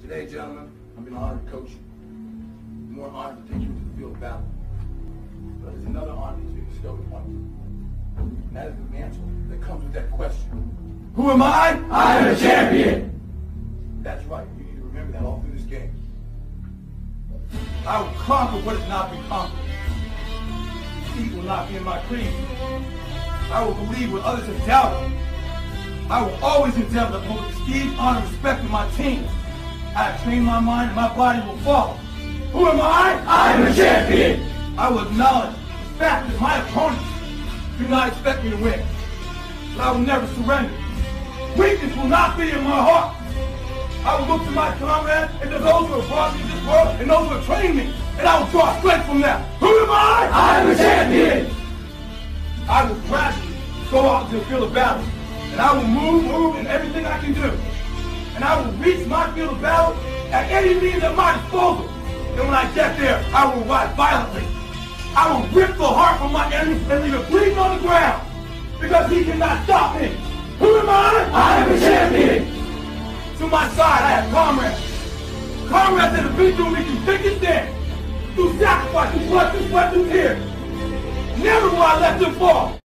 Today, gentlemen, I've been honored to coach you. More honored to take you into the field of battle. But there's another honor that's been bestowed upon you. And that is the mantle that comes with that question. Who am I? I am a champion! That's right. You need to remember that all through this game. I will conquer what has not been conquered. Defeat will not be in my creed. I will believe what others have doubted. I will always endeavor to uphold the prestige, honor, and respect of my team. I have trained my mind and my body will follow. Who am I? I am a champion! I will acknowledge the fact that my opponents do not expect me to win. But I will never surrender. Weakness will not be in my heart. I will look to my comrades and to those who have brought me to this world and those who have trained me, and I will draw strength from them. Who am I? I am a champion! I will gradually go out into the field of battle, and I will move in everything I can do. And I will reach my field of battle at any means at my disposal. And when I get there, I will ride violently. I will rip the heart from my enemy and leave it bleeding on the ground, because he cannot stop me. Who am I? I am a champion! To my side, I have comrades. Comrades that have been through me through thick and thin, through sacrifice, through blood, through sweat, through tears. Never will I let them fall.